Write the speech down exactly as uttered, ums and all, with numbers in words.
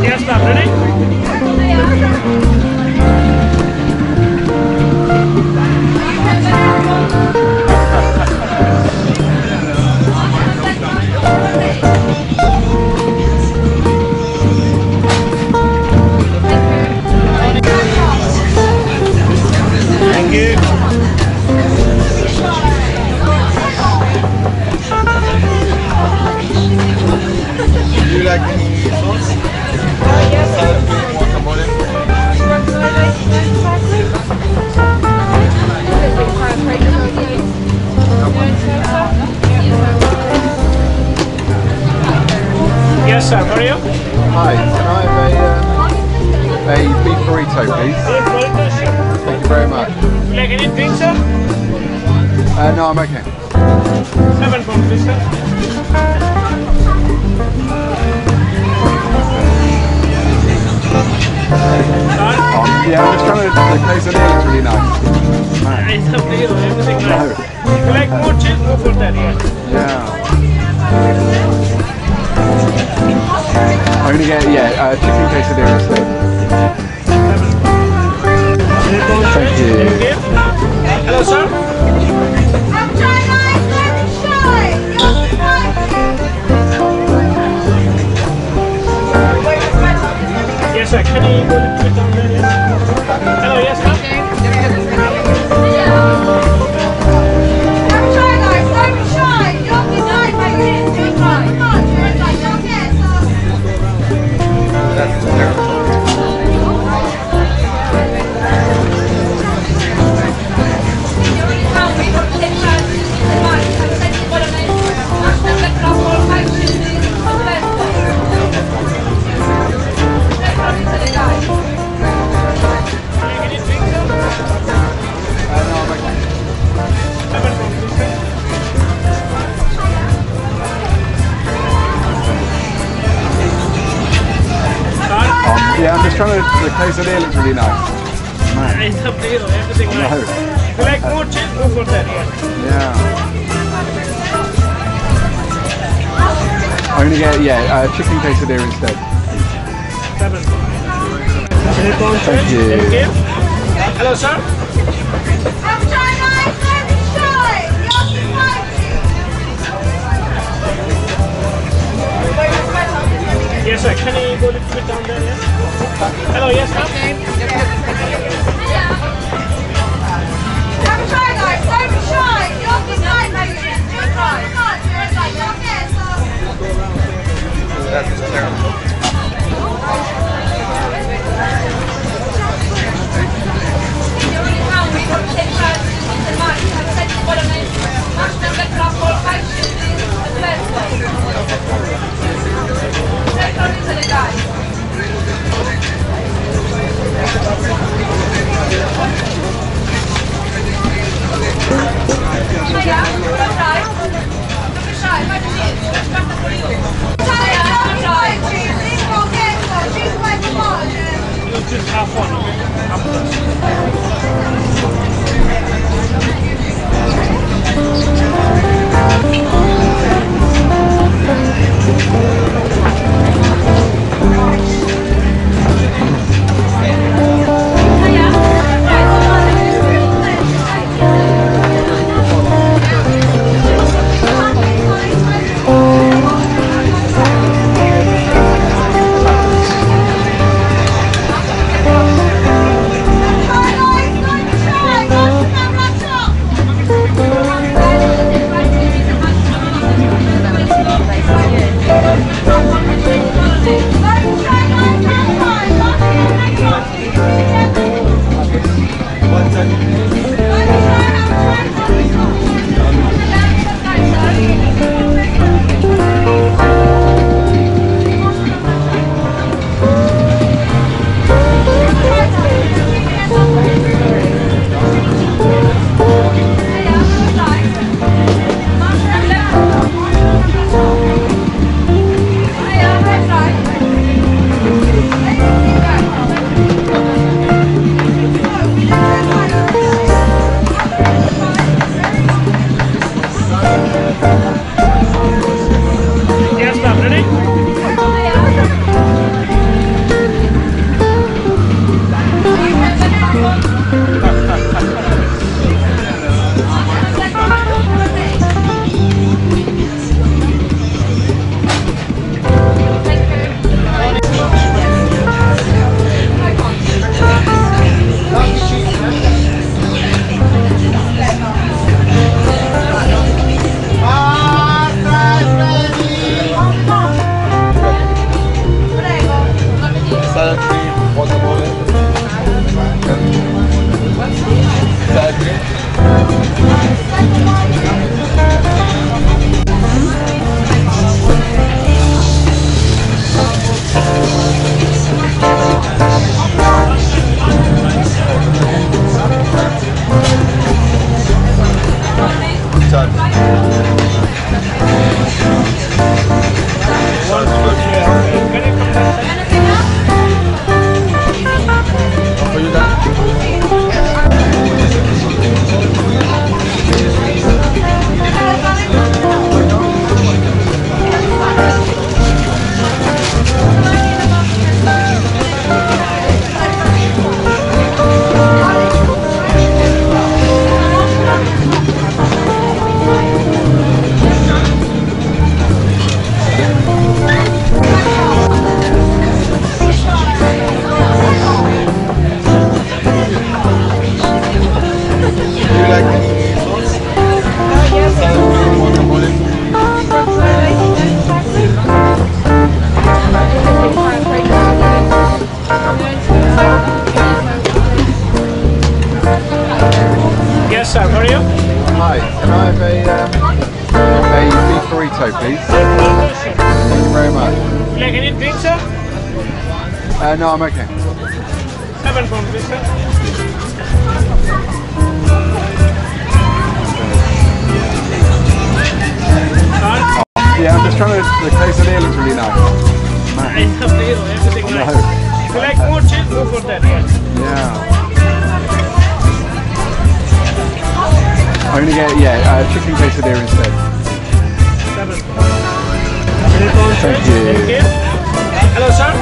Yes, ma'am. Ready? Thank you. Do you like any sauce? Yes. Guacamole? Yes, sir. How are you? Hi, can I have a, uh, a beef burrito, please? Beef burritos, sure. Thank you very much. Would you like any drinks, sir? Uh, no, I'm okay. Seven pounds, please, sir. Um, yeah, I'm just trying to, the quesadilla is really nice. It's up to you. Everything No. nice. If you like more cheese, go for that, yeah. Yeah. I'm gonna get, yeah, uh, chicken quesadilla instead. Thank you. Hello, sir. I'm trying to shy. Yes, sir. Can you go a little bit down there? Yes. Hello, yes, sir. I'm trying, guys. Don't be shy. Don't be shy, baby. Do it right. Come on, do it right. Okay, so. That's terrible. Yeah, I'm just trying to, the quesadilla looks really nice. It's up to you. Everything nice. No. If you like more cheese, go for that, yeah. Yeah. I'm gonna get, yeah, uh, chicken quesadilla instead. Seven pounds. Thank you. Thank you. Hello, sir. I'm trying, guys. Don't be shy. Don't be shy. Yes, sir. Can you go a little bit down there? Yes. Hello, yes, ma'am. I'm trying, guys. Don't be shy. Don't be shy, baby. Do it right. Come on, do it right. Okay, so. That's terrible. Just half one, okay? Half Yes, sir. For you? Hi, can I have a, um, a beef burrito, please? Thank you very much. Would you like any drink, sir? Uh, no, I'm okay. Seven pound, please, sir. Huh? Yeah, I'm just trying to. The quesadilla looks really nice. It's up to you. Everything No. nice. If you like more cheese, go for that. Yes. Yeah. I'm gonna get yeah, uh, chicken quesadilla instead. Seven. Thank Thank you. you. Hello, sir.